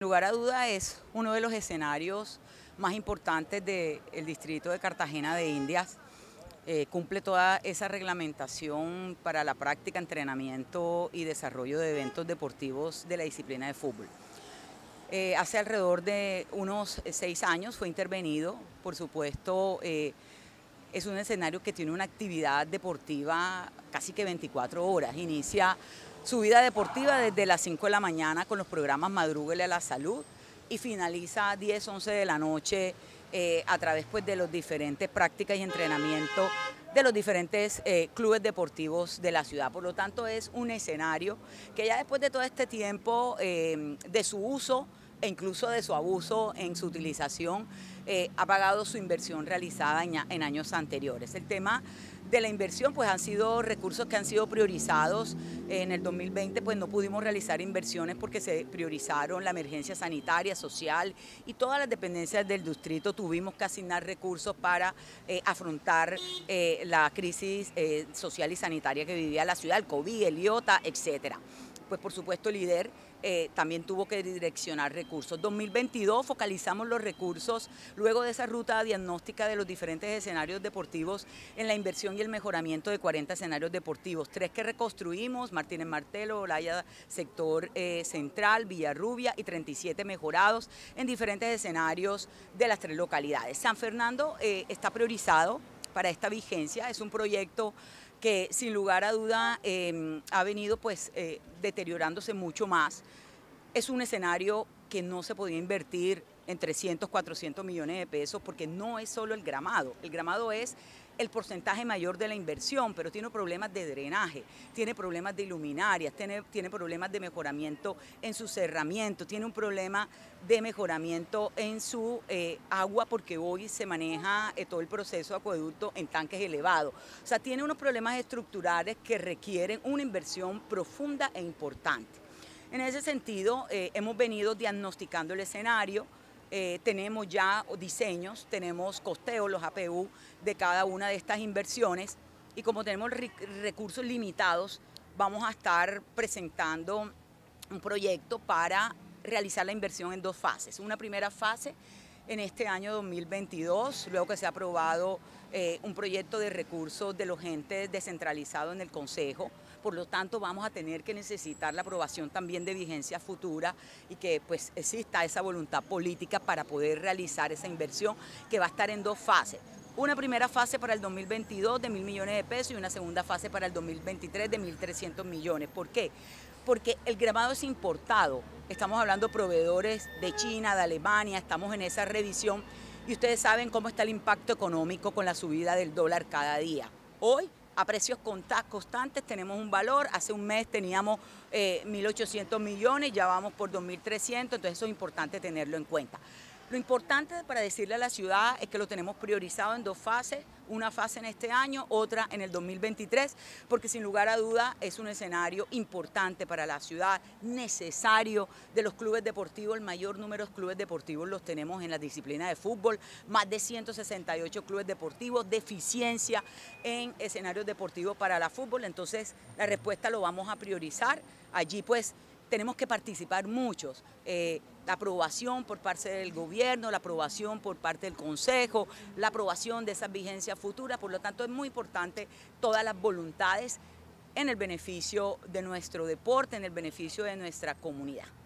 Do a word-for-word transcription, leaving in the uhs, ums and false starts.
Sin lugar a duda es uno de los escenarios más importantes del distrito de Cartagena de Indias. Eh, cumple toda esa reglamentación para la práctica, entrenamiento y desarrollo de eventos deportivos de la disciplina de fútbol. Eh, hace alrededor de unos seis años fue intervenido, por supuesto, eh, es un escenario que tiene una actividad deportiva casi que veinticuatro horas. Inicia su vida deportiva desde las cinco de la mañana con los programas Madrúguele a la Salud y finaliza a diez, once de la noche eh, a través pues, de las diferentes prácticas y entrenamientos de los diferentes eh, clubes deportivos de la ciudad. Por lo tanto, es un escenario que ya después de todo este tiempo eh, de su uso e incluso de su abuso en su utilización, eh, ha pagado su inversión realizada en, en años anteriores. El tema de la inversión pues han sido recursos que han sido priorizados. En el dos mil veinte pues no pudimos realizar inversiones porque se priorizaron la emergencia sanitaria, social y todas las dependencias del distrito tuvimos que asignar recursos para eh, afrontar eh, la crisis eh, social y sanitaria que vivía la ciudad, el COVID, el IOTA, etcétera. Pues por supuesto el líder eh, también tuvo que direccionar recursos. dos mil veintidós focalizamos los recursos luego de esa ruta diagnóstica de los diferentes escenarios deportivos en la inversión y el mejoramiento de cuarenta escenarios deportivos, tres que reconstruimos, Martínez Martelo, Olaya sector eh, central, Villarrubia y treinta y siete mejorados en diferentes escenarios de las tres localidades. San Fernando eh, está priorizado para esta vigencia, es un proyecto que sin lugar a duda eh, ha venido pues eh, deteriorándose mucho más. Es un escenario que no se podía invertir en trescientos, cuatrocientos millones de pesos porque no es solo el gramado, el gramado es el porcentaje mayor de la inversión, pero tiene problemas de drenaje, tiene problemas de iluminarias, tiene, tiene problemas de mejoramiento en su cerramiento, tiene un problema de mejoramiento en su eh, agua porque hoy se maneja eh, todo el proceso de acueducto en tanques elevados. O sea, tiene unos problemas estructurales que requieren una inversión profunda e importante. En ese sentido, eh, hemos venido diagnosticando el escenario. Eh, tenemos ya diseños, tenemos costeos, los A P U de cada una de estas inversiones y como tenemos recursos limitados, vamos a estar presentando un proyecto para realizar la inversión en dos fases. Una primera fase en este año dos mil veintidós, luego que se ha aprobado eh, un proyecto de recursos de los entes descentralizados en el Consejo. Por lo tanto, vamos a tener que necesitar la aprobación también de vigencia futura y que pues exista esa voluntad política para poder realizar esa inversión que va a estar en dos fases. Una primera fase para el dos mil veintidós de mil millones de pesos y una segunda fase para el dos mil veintitrés de mil trescientos millones. ¿Por qué? Porque el gramado es importado. Estamos hablando de proveedores de China, de Alemania, estamos en esa revisión y ustedes saben cómo está el impacto económico con la subida del dólar cada día. Hoy, a precios constantes tenemos un valor, hace un mes teníamos eh, mil ochocientos millones, ya vamos por dos mil trescientos, entonces eso es importante tenerlo en cuenta. Lo importante para decirle a la ciudad es que lo tenemos priorizado en dos fases, una fase en este año, otra en el dos mil veintitrés, porque sin lugar a duda es un escenario importante para la ciudad, necesario de los clubes deportivos, el mayor número de clubes deportivos los tenemos en la disciplina de fútbol, más de ciento sesenta y ocho clubes deportivos, deficiencia en escenarios deportivos para la fútbol, entonces la respuesta lo vamos a priorizar, allí pues tenemos que participar muchos, eh, la aprobación por parte del gobierno, la aprobación por parte del Consejo, la aprobación de esas vigencias futuras, por lo tanto es muy importante todas las voluntades en el beneficio de nuestro deporte, en el beneficio de nuestra comunidad.